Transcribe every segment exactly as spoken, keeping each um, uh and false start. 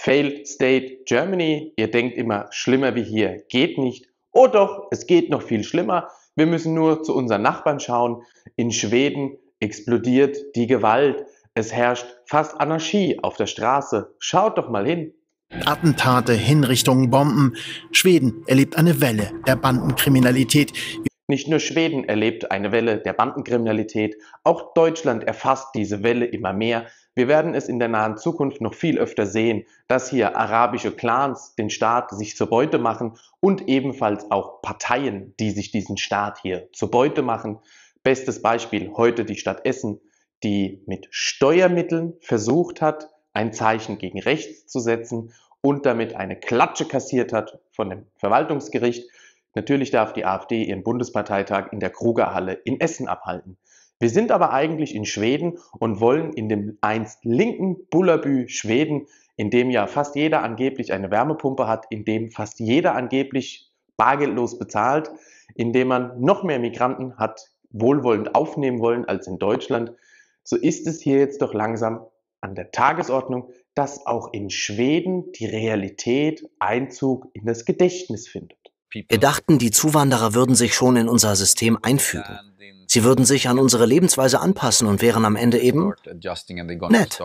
Failed State Germany. Ihr denkt immer, schlimmer wie hier geht nicht. Oh doch, es geht noch viel schlimmer. Wir müssen nur zu unseren Nachbarn schauen. In Schweden explodiert die Gewalt. Es herrscht fast Anarchie auf der Straße. Schaut doch mal hin. Attentate, Hinrichtungen, Bomben. Schweden erlebt eine Welle der Bandenkriminalität. Nicht nur Schweden erlebt eine Welle der Bandenkriminalität, auch Deutschland erfasst diese Welle immer mehr. Wir werden es in der nahen Zukunft noch viel öfter sehen, dass hier arabische Clans den Staat sich zur Beute machen und ebenfalls auch Parteien, die sich diesen Staat hier zur Beute machen. Bestes Beispiel heute die Stadt Essen, die mit Steuermitteln versucht hat, ein Zeichen gegen rechts zu setzen und damit eine Klatsche kassiert hat von dem Verwaltungsgericht. Natürlich darf die AfD ihren Bundesparteitag in der Krugerhalle in Essen abhalten. Wir sind aber eigentlich in Schweden und wollen in dem einst linken Bullerbü Schweden, in dem ja fast jeder angeblich eine Wärmepumpe hat, in dem fast jeder angeblich bargeldlos bezahlt, in dem man noch mehr Migranten hat wohlwollend aufnehmen wollen als in Deutschland, so ist es hier jetzt doch langsam an der Tagesordnung, dass auch in Schweden die Realität Einzug in das Gedächtnis findet. Wir dachten, die Zuwanderer würden sich schon in unser System einfügen. Sie würden sich an unsere Lebensweise anpassen und wären am Ende eben nett.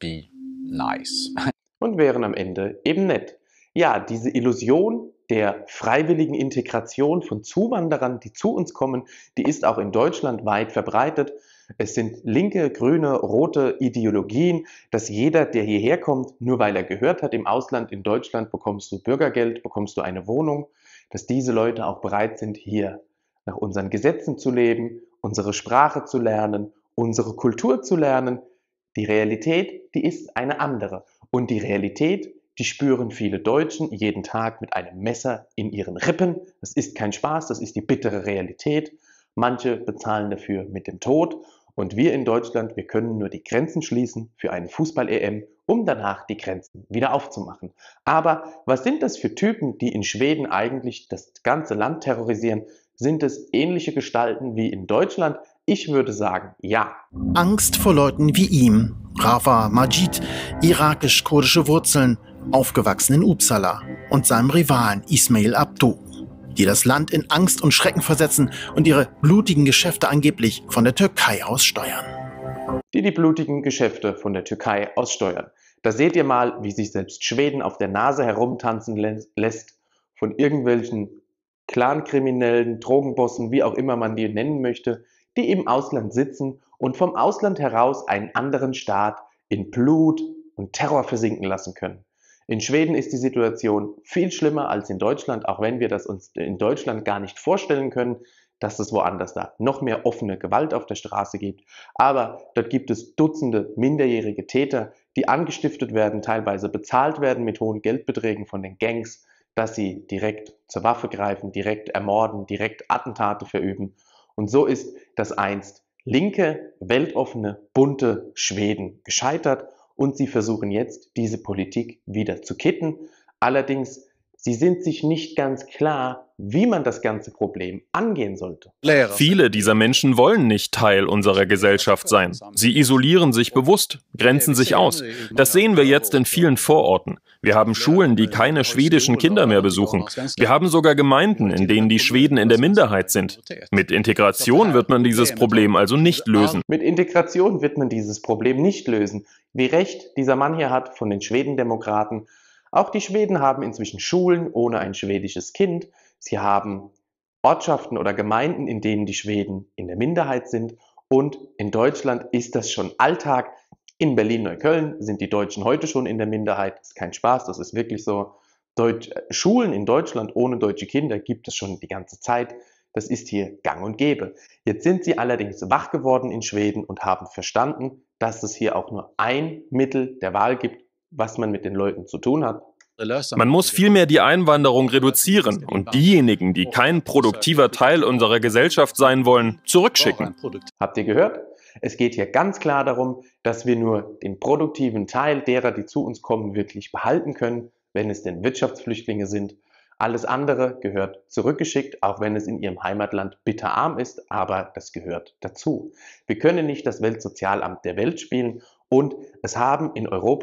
Und wären am Ende eben nett. Ja, diese Illusion der freiwilligen Integration von Zuwanderern, die zu uns kommen, die ist auch in Deutschland weit verbreitet. Es sind linke, grüne, rote Ideologien, dass jeder, der hierher kommt, nur weil er gehört hat, im Ausland, in Deutschland bekommst du Bürgergeld, bekommst du eine Wohnung, dass diese Leute auch bereit sind, hier nach unseren Gesetzen zu leben, unsere Sprache zu lernen, unsere Kultur zu lernen. Die Realität, die ist eine andere. Und die Realität, die spüren viele Deutschen jeden Tag mit einem Messer in ihren Rippen. Das ist kein Spaß, das ist die bittere Realität. Manche bezahlen dafür mit dem Tod. Und wir in Deutschland, wir können nur die Grenzen schließen für eine Fußball-E M, um danach die Grenzen wieder aufzumachen. Aber was sind das für Typen, die in Schweden eigentlich das ganze Land terrorisieren? Sind es ähnliche Gestalten wie in Deutschland? Ich würde sagen, ja. Angst vor Leuten wie ihm, Rafa Majid, irakisch-kurdische Wurzeln, aufgewachsen in Uppsala, und seinem Rivalen Ismail Abdo, die das Land in Angst und Schrecken versetzen und ihre blutigen Geschäfte angeblich von der Türkei aus steuern. Die die blutigen Geschäfte von der Türkei aus steuern. Da seht ihr mal, wie sich selbst Schweden auf der Nase herumtanzen lässt von irgendwelchen Clankriminellen, Drogenbossen, wie auch immer man die nennen möchte, die im Ausland sitzen und vom Ausland heraus einen anderen Staat in Blut und Terror versinken lassen können. In Schweden ist die Situation viel schlimmer als in Deutschland, auch wenn wir das uns in Deutschland gar nicht vorstellen können, dass es woanders da noch mehr offene Gewalt auf der Straße gibt. Aber dort gibt es Dutzende minderjährige Täter, die angestiftet werden, teilweise bezahlt werden mit hohen Geldbeträgen von den Gangs, dass sie direkt zur Waffe greifen, direkt ermorden, direkt Attentate verüben. Und so ist das einst linke, weltoffene, bunte Schweden gescheitert. Und sie versuchen jetzt, diese Politik wieder zu kitten. Allerdings, sie sind sich nicht ganz klar, wie man das ganze Problem angehen sollte. Viele dieser Menschen wollen nicht Teil unserer Gesellschaft sein. Sie isolieren sich bewusst, grenzen sich aus. Das sehen wir jetzt in vielen Vororten. Wir haben Schulen, die keine schwedischen Kinder mehr besuchen. Wir haben sogar Gemeinden, in denen die Schweden in der Minderheit sind. Mit Integration wird man dieses Problem also nicht lösen. Mit Integration wird man dieses Problem nicht lösen. Wie recht dieser Mann hier hat von den Schwedendemokraten. Auch die Schweden haben inzwischen Schulen ohne ein schwedisches Kind. Sie haben Ortschaften oder Gemeinden, in denen die Schweden in der Minderheit sind. Und in Deutschland ist das schon Alltag. In Berlin-Neukölln sind die Deutschen heute schon in der Minderheit. Das ist kein Spaß, das ist wirklich so. Deutsch Schulen in Deutschland ohne deutsche Kinder gibt es schon die ganze Zeit. Das ist hier gang und gäbe. Jetzt sind sie allerdings wach geworden in Schweden und haben verstanden, dass es hier auch nur ein Mittel der Wahl gibt, was man mit den Leuten zu tun hat. Man muss vielmehr die Einwanderung reduzieren und diejenigen, die kein produktiver Teil unserer Gesellschaft sein wollen, zurückschicken. Habt ihr gehört? Es geht hier ganz klar darum, dass wir nur den produktiven Teil derer, die zu uns kommen, wirklich behalten können, wenn es denn Wirtschaftsflüchtlinge sind. Alles andere gehört zurückgeschickt, auch wenn es in ihrem Heimatland bitterarm ist, aber das gehört dazu. Wir können nicht das Weltsozialamt der Welt spielen und es haben in Europa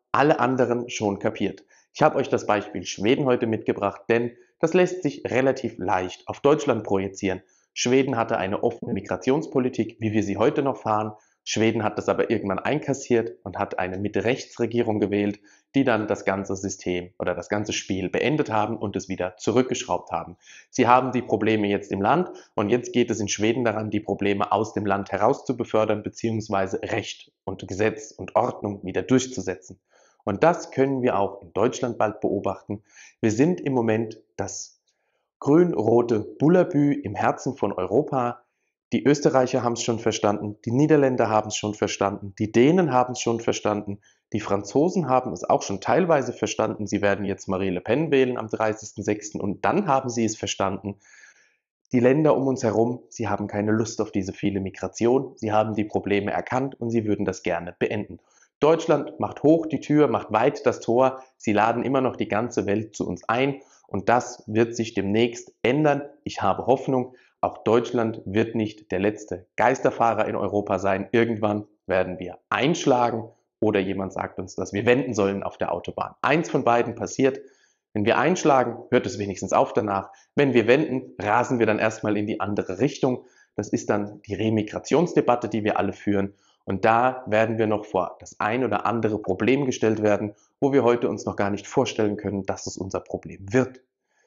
alle anderen schon kapiert. Ich habe euch das Beispiel Schweden heute mitgebracht, denn das lässt sich relativ leicht auf Deutschland projizieren. Schweden hatte eine offene Migrationspolitik, wie wir sie heute noch fahren. Schweden hat das aber irgendwann einkassiert und hat eine Mitte-Rechts-Regierung gewählt, die dann das ganze System oder das ganze Spiel beendet haben und es wieder zurückgeschraubt haben. Sie haben die Probleme jetzt im Land und jetzt geht es in Schweden daran, die Probleme aus dem Land heraus zu befördern bzw. Recht und Gesetz und Ordnung wieder durchzusetzen. Und das können wir auch in Deutschland bald beobachten. Wir sind im Moment das grün-rote Bullabü im Herzen von Europa. Die Österreicher haben es schon verstanden, die Niederländer haben es schon verstanden, die Dänen haben es schon verstanden, die Franzosen haben es auch schon teilweise verstanden. Sie werden jetzt Marine Le Pen wählen am dreißigsten sechsten und dann haben sie es verstanden. Die Länder um uns herum, sie haben keine Lust auf diese viele Migration, sie haben die Probleme erkannt und sie würden das gerne beenden. Deutschland macht hoch die Tür, macht weit das Tor, sie laden immer noch die ganze Welt zu uns ein und das wird sich demnächst ändern. Ich habe Hoffnung, auch Deutschland wird nicht der letzte Geisterfahrer in Europa sein. Irgendwann werden wir einschlagen oder jemand sagt uns, dass wir wenden sollen auf der Autobahn. Eins von beiden passiert. Wenn wir einschlagen, hört es wenigstens auf danach. Wenn wir wenden, rasen wir dann erstmal in die andere Richtung. Das ist dann die Remigrationsdebatte, die wir alle führen. Und da werden wir noch vor das ein oder andere Problem gestellt werden, wo wir heute uns noch gar nicht vorstellen können, dass es unser Problem wird.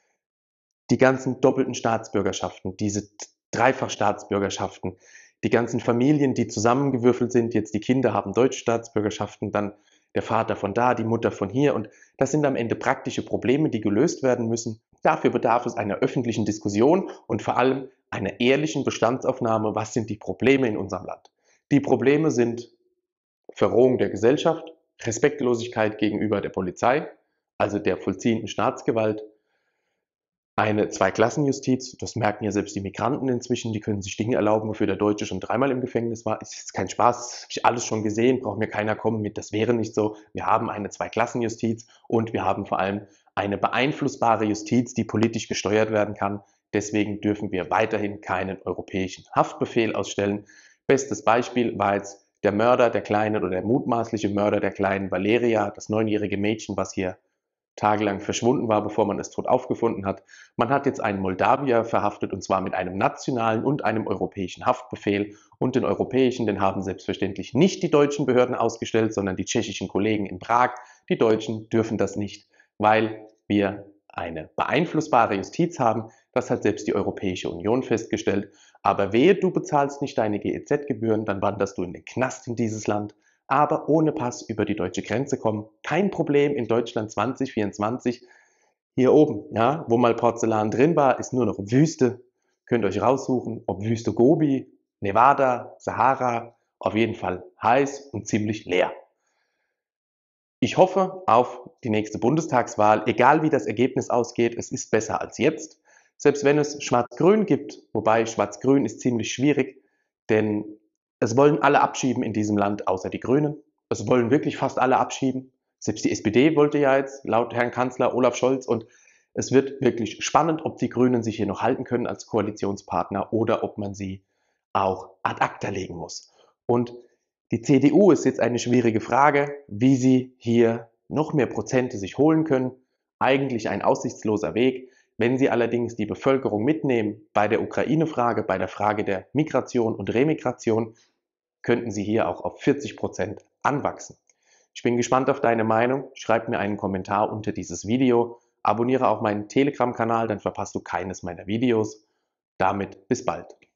Die ganzen doppelten Staatsbürgerschaften, diese Dreifachstaatsbürgerschaften, die ganzen Familien, die zusammengewürfelt sind, jetzt die Kinder haben deutsche Staatsbürgerschaften, dann der Vater von da, die Mutter von hier und das sind am Ende praktische Probleme, die gelöst werden müssen. Dafür bedarf es einer öffentlichen Diskussion und vor allem einer ehrlichen Bestandsaufnahme, was sind die Probleme in unserem Land. Die Probleme sind Verrohung der Gesellschaft, Respektlosigkeit gegenüber der Polizei, also der vollziehenden Staatsgewalt, eine Zweiklassenjustiz, das merken ja selbst die Migranten inzwischen, die können sich Dinge erlauben, wofür der Deutsche schon dreimal im Gefängnis war. Ist jetzt kein Spaß, das habe ich alles schon gesehen, braucht mir keiner kommen mit, das wäre nicht so. Wir haben eine Zweiklassenjustiz und wir haben vor allem eine beeinflussbare Justiz, die politisch gesteuert werden kann. Deswegen dürfen wir weiterhin keinen europäischen Haftbefehl ausstellen. Bestes Beispiel war jetzt der Mörder der kleinen oder der mutmaßliche Mörder der kleinen Valeria, das neunjährige Mädchen, was hier tagelang verschwunden war, bevor man es tot aufgefunden hat. Man hat jetzt einen Moldawier verhaftet und zwar mit einem nationalen und einem europäischen Haftbefehl. Und den europäischen, den haben selbstverständlich nicht die deutschen Behörden ausgestellt, sondern die tschechischen Kollegen in Prag. Die Deutschen dürfen das nicht, weil wir eine beeinflussbare Justiz haben. Das hat selbst die Europäische Union festgestellt. Aber wehe, du bezahlst nicht deine G E Z-Gebühren, dann wanderst du in den Knast in dieses Land. Aber ohne Pass über die deutsche Grenze kommen. Kein Problem in Deutschland zwanzig vierundzwanzig. Hier oben, ja, wo mal Porzellan drin war, ist nur noch Wüste. Könnt ihr euch raussuchen, ob Wüste Gobi, Nevada, Sahara, auf jeden Fall heiß und ziemlich leer. Ich hoffe auf die nächste Bundestagswahl, egal wie das Ergebnis ausgeht, es ist besser als jetzt. Selbst wenn es Schwarz-Grün gibt, wobei Schwarz-Grün ist ziemlich schwierig, denn es wollen alle abschieben in diesem Land, außer die Grünen. Es wollen wirklich fast alle abschieben. Selbst die S P D wollte ja jetzt, laut Herrn Kanzler Olaf Scholz. Und es wird wirklich spannend, ob die Grünen sich hier noch halten können als Koalitionspartner oder ob man sie auch ad acta legen muss. Und die C D U ist jetzt eine schwierige Frage, wie sie hier noch mehr Prozente sich holen können. Eigentlich ein aussichtsloser Weg. Wenn sie allerdings die Bevölkerung mitnehmen bei der Ukraine-Frage, bei der Frage der Migration und Remigration, könnten sie hier auch auf vierzig Prozent anwachsen. Ich bin gespannt auf deine Meinung. Schreib mir einen Kommentar unter dieses Video. Abonniere auch meinen Telegram-Kanal, dann verpasst du keines meiner Videos. Damit bis bald.